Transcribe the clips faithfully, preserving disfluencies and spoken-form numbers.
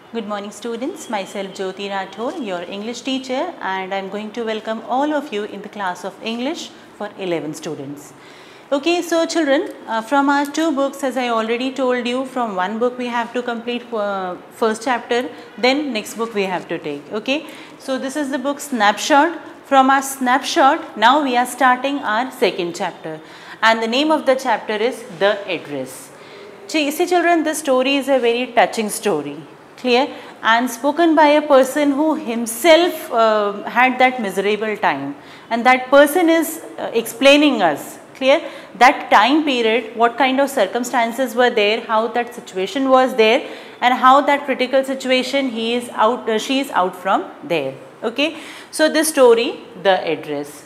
Good morning students, myself Jyoti Rathore, your English teacher, and I am going to welcome all of you in the class of English for eleven students. Okay, so children, uh, from our two books, as I already told you, from one book we have to complete uh, first chapter, then next book we have to take. Okay, so this is the book Snapshot. From our snapshot, now we are starting our second chapter, and the name of the chapter is The Address. See, children, the story is a very touching story, clear, and spoken by a person who himself uh, had that miserable time, and that person is uh, explaining us, clear, that time period, what kind of circumstances were there, how that situation was there, and how that critical situation he is out, uh, she is out from there. Okay, so this story, The Address.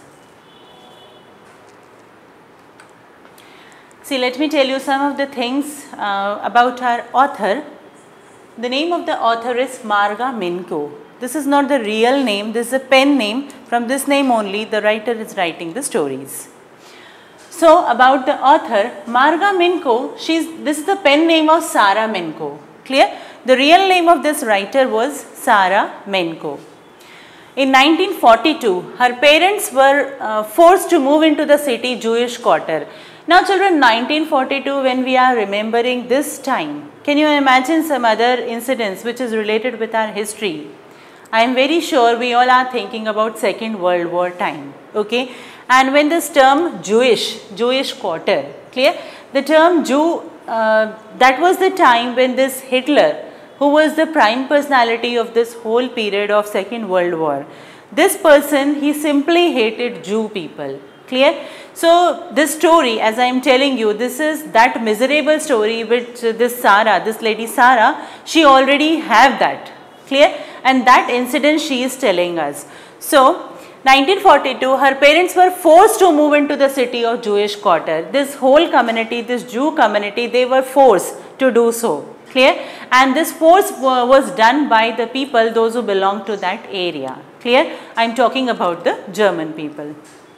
See, let me tell you some of the things uh, about our author. The name of the author is Marga Minko. This is not the real name, this is a pen name. From this name only the writer is writing the stories. So about the author, Marga Minko, she's, this is the pen name of Sara Menko. Clear? The real name of this writer was Sara Menko. In nineteen forty-two, her parents were uh, forced to move into the city Jewish quarter. Now children, nineteen forty-two, when we are remembering this time, can you imagine some other incidents which is related with our history? I am very sure we all are thinking about Second World War time, okay? And when this term Jewish, Jewish quarter, clear? The term Jew, uh, that was the time when this Hitler, who was the prime personality of this whole period of Second World War, this person, he simply hated Jew people, clear? So this story, as I am telling you, this is that miserable story which this Sara, this lady Sara, she already have that, clear? And that incident she is telling us. So nineteen forty-two, her parents were forced to move into the city of Jewish quarter. This whole community, this Jew community, they were forced to do so, clear? And this force was done by the people, those who belong to that area, clear? I am talking about the German people.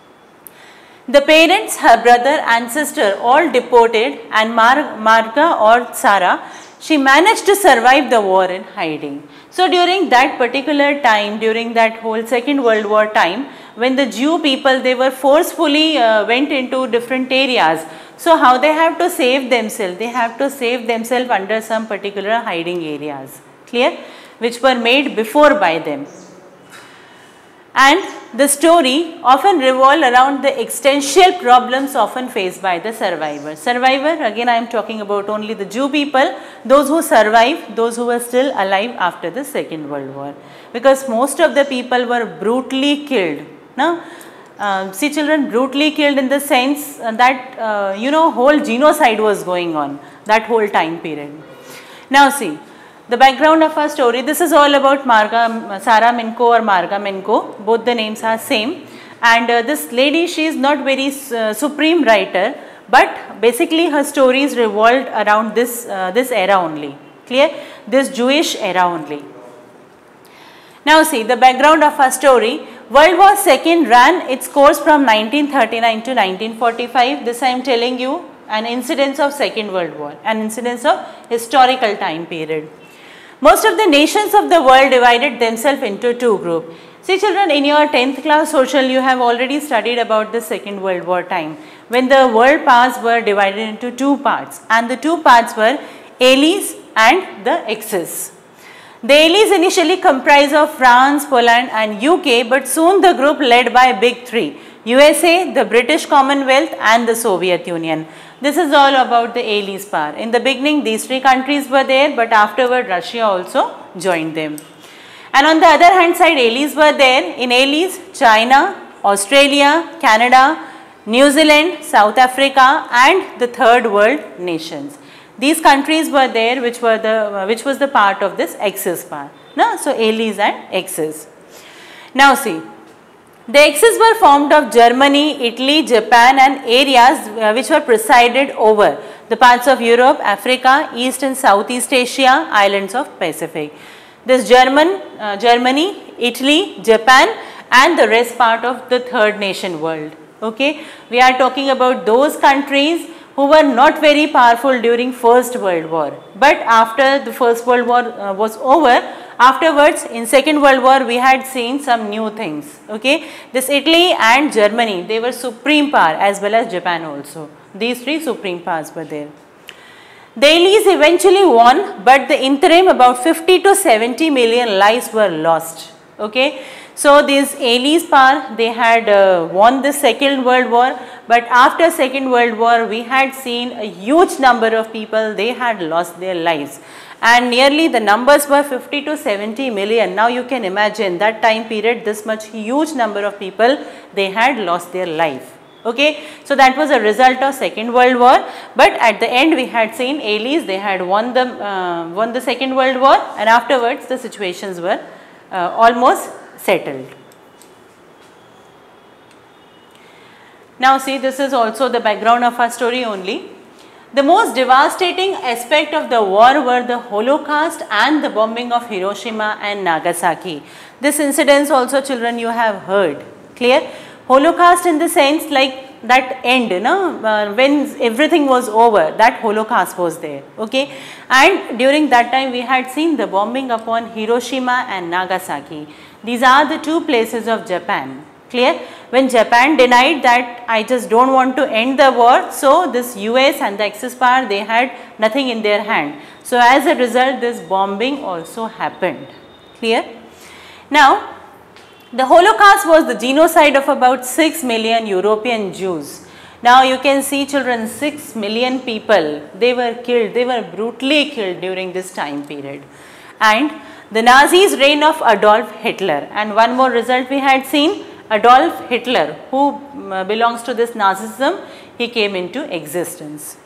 The parents, her brother and sister all deported, and Mar Marga or Sara, she managed to survive the war in hiding. So during that particular time, during that whole Second World War time, when the Jew people, they were forcefully uh, went into different areas. So how they have to save themselves? They have to save themselves under some particular hiding areas, clear? Which were made before by them. And the story often revolve around the existential problems often faced by the survivor. Survivor, again I am talking about only the Jew people, those who survived, those who were still alive after the Second World War. Because most of the people were brutally killed. No? Uh, see children, brutally killed in the sense that, uh, you know, whole genocide was going on, that whole time period. Now see, the background of our story, this is all about Marga, Sara Menko or Marga Menko, both the names are same. And uh, this lady, she is not very uh, supreme writer, but basically her stories revolved around this, uh, this era only, clear? This Jewish era only. Now see, the background of our story, World War Second ran its course from nineteen thirty-nine to nineteen forty-five, this I am telling you, an incidence of Second World War, an incidence of historical time period. Most of the nations of the world divided themselves into two groups. See children, in your tenth class social, you have already studied about the Second World War time, when the world powers were divided into two parts, and the two parts were Allies and the Axis. The Allies initially comprised of France, Poland and U K, but soon the group led by big three, U S A, the British Commonwealth and the Soviet Union. This is all about the Allies power. In the beginning, these three countries were there, but afterward Russia also joined them. And on the other hand side, Allies were there. In Allies, China, Australia, Canada, New Zealand, South Africa and the third world nations. These countries were there, which were the uh, which was the part of this Axis power. No? So Allies and Axis. Now see, the Axis were formed of Germany, Italy, Japan and areas uh, which were presided over the parts of Europe, Africa, East and Southeast Asia, islands of Pacific. This German, uh, Germany, Italy, Japan and the rest part of the third nation world. Okay, we are talking about those countries who were not very powerful during First World War. But after the First World War uh, was over, afterwards in Second World War we had seen some new things. Okay, this Italy and Germany, they were supreme power, as well as Japan also. These three supreme powers were there. The Allies eventually won, but the interim about fifty to seventy million lives were lost. Okay, so these Allies power, they had uh, won the Second World War, but after Second World War we had seen a huge number of people, they had lost their lives, and nearly the numbers were fifty to seventy million. Now you can imagine that time period, this much huge number of people, they had lost their life. Okay, so that was a result of Second World War, but at the end we had seen Allies, they had won the, uh, won the Second World War, and afterwards the situations were uh, almost settled. Now see, this is also the background of our story only. The most devastating aspect of the war were the Holocaust and the bombing of Hiroshima and Nagasaki. This incidents also, children, you have heard. Clear? Holocaust in the sense like that end, you know, uh, when everything was over, that Holocaust was there. Okay, and during that time we had seen the bombing upon Hiroshima and Nagasaki. These are the two places of Japan. Clear? When Japan denied that I just don't want to end the war, so this U S and the Axis power, they had nothing in their hand. So as a result, this bombing also happened. Clear? Now, the Holocaust was the genocide of about six million European Jews. Now you can see, children, six million people, they were killed, they were brutally killed during this time period. And the Nazis' reign of Adolf Hitler, and one more result we had seen, Adolf Hitler, who um, belongs to this Nazism, he came into existence.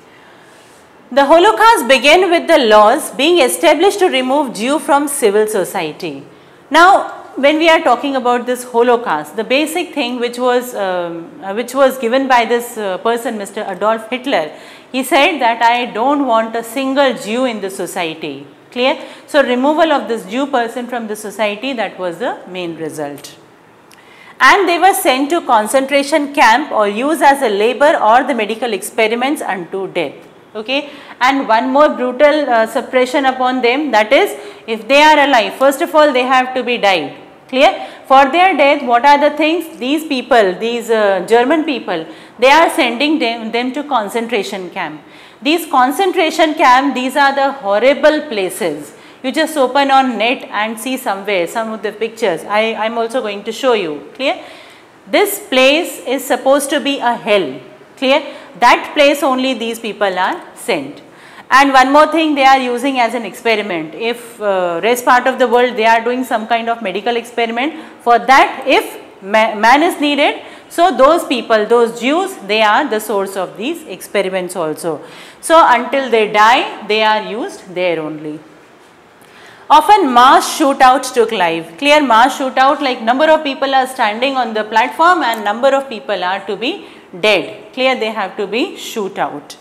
The Holocaust began with the laws being established to remove Jew from civil society. Now, when we are talking about this Holocaust, the basic thing which was um, uh, which was given by this uh, person, Mister Adolf Hitler, he said that I don't want a single Jew in the society. Clear? So removal of this Jew person from the society, that was the main result. And they were sent to concentration camp or used as a labor or the medical experiments unto death. Okay, and one more brutal uh, suppression upon them, that is, if they are alive, first of all they have to be died. Clear? For their death, what are the things? These people, these uh, German people, they are sending them, them to concentration camp. These concentration camp, these are the horrible places. You just open on net and see somewhere some of the pictures. I am also going to show you. Clear? This place is supposed to be a hell. Clear? That place only these people are sent. And one more thing they are using as an experiment. If uh, rest part of the world they are doing some kind of medical experiment, for that if ma man is needed, so those people, those Jews, they are the source of these experiments also. So until they die, they are used there only. Often mass shootout took life. Clear? Mass shootout, like number of people are standing on the platform and number of people are to be dead. Clear? They have to be shoot out.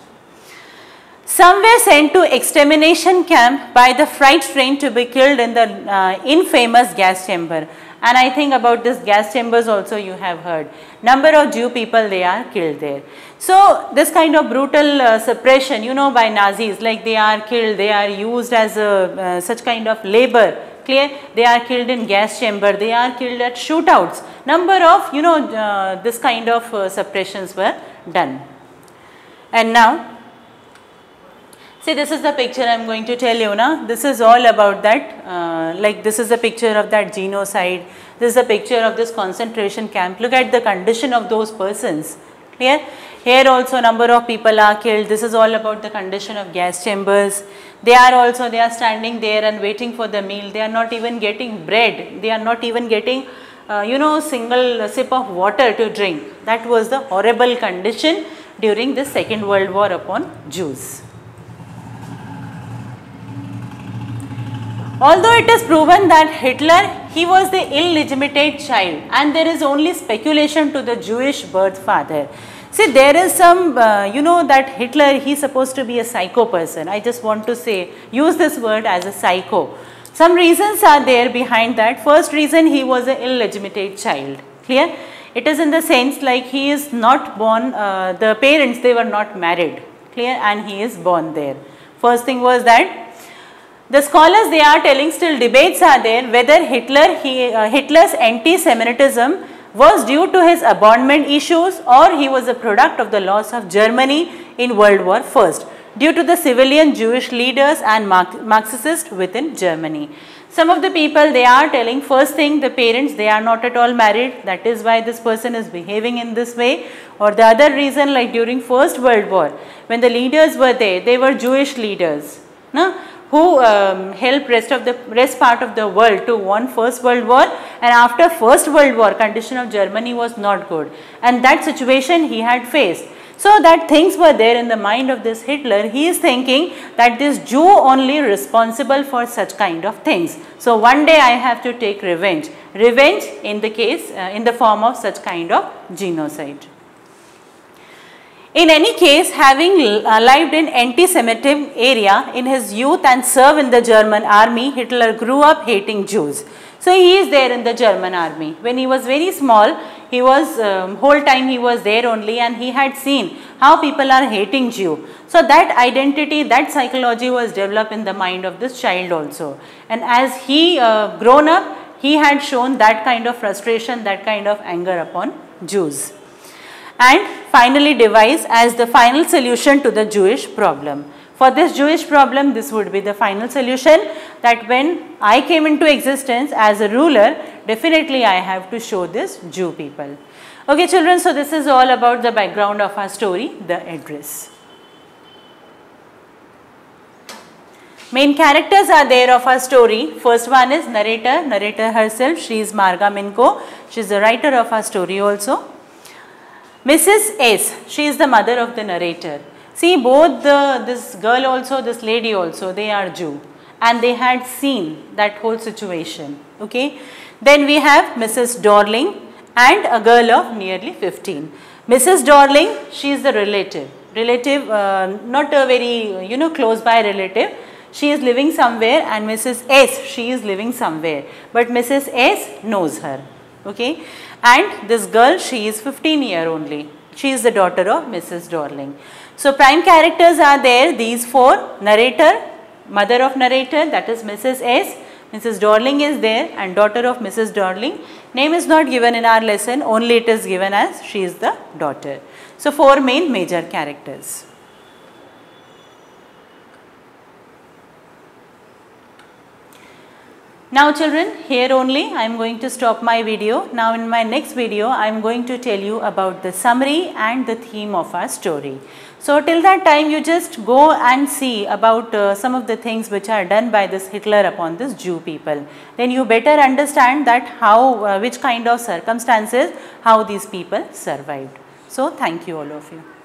Some were sent to extermination camp by the freight train to be killed in the uh, infamous gas chamber. And I think about this gas chambers also you have heard. Number of Jew people, they are killed there. So this kind of brutal uh, suppression, you know, by Nazis, like they are killed, they are used as a uh, such kind of labor. Clear? They are killed in gas chamber, they are killed at shootouts. Number of, you know, uh, this kind of uh, suppressions were done. And now, see, this is the picture I am going to tell you now. This is all about that, uh, like this is a picture of that genocide. This is a picture of this concentration camp. Look at the condition of those persons. Clear? Here also number of people are killed. This is all about the condition of gas chambers. They are also, they are standing there and waiting for the meal. They are not even getting bread. They are not even getting, uh, you know, single sip of water to drink. That was the horrible condition during the Second World War upon Jews. Although it is proven that Hitler, he was the illegitimate child and there is only speculation to the Jewish birth father. See, there is some, uh, you know, that Hitler, he is supposed to be a psycho person. I just want to say, use this word as a psycho. Some reasons are there behind that. First reason, he was an illegitimate child. Clear? It is in the sense like he is not born, uh, the parents they were not married, clear, and he is born there. First thing was that the scholars they are telling, still debates are there whether Hitler, he, uh, Hitler's anti-Semitism was due to his abandonment issues or he was a product of the loss of Germany in World War First due to the civilian Jewish leaders and Marxists within Germany. Some of the people they are telling, first thing, the parents they are not at all married, that is why this person is behaving in this way, or the other reason, like during First World War when the leaders were there, they were Jewish leaders, no? who um, helped rest of the rest part of the world to won First World War, and after First World War condition of Germany was not good, and that situation he had faced. So that things were there in the mind of this Hitler. He is thinking that this Jew only responsible for such kind of things. So one day I have to take revenge. Revenge in the case, uh, in the form of such kind of genocide. In any case, having uh, lived in anti-Semitic area in his youth and served in the German army, Hitler grew up hating Jews. So he is there in the German army. When he was very small, he was, um, whole time he was there only, and he had seen how people are hating Jew. So that identity, that psychology was developed in the mind of this child also. And as he uh, grown up, he had shown that kind of frustration, that kind of anger upon Jews. And finally devised as the final solution to the Jewish problem. For this Jewish problem, this would be the final solution, that when I came into existence as a ruler, definitely I have to show this Jew people. Okay children, so this is all about the background of our story, the address. Main characters are there of our story. First one is narrator, narrator herself, she is Marga Minko, she is the writer of our story also. Missus S, she is the mother of the narrator. See, both the, this girl also, this lady also, they are Jew, and they had seen that whole situation, okay. Then we have Missus Dorling and a girl of nearly fifteen. Missus Dorling, she is the relative, relative, uh, not a very, you know, close by relative. She is living somewhere, and Missus S, she is living somewhere, but Missus S knows her, okay. And this girl, she is fifteen year only. She is the daughter of Missus Dorling. So prime characters are there, these four: narrator, mother of narrator, that is Missus S, Missus Dorling is there, and daughter of Missus Dorling. Name is not given in our lesson, only it is given as she is the daughter. So four main major characters. Now children, here only I am going to stop my video. Now in my next video, I am going to tell you about the summary and the theme of our story. So till that time, you just go and see about uh, some of the things which are done by this Hitler upon this Jew people. Then you better understand that how, uh, which kind of circumstances, how these people survived. So thank you all of you.